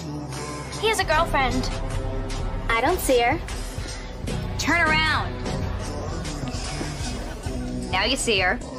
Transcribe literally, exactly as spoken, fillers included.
He has a girlfriend. I don't see her. Turn around. Now you see her.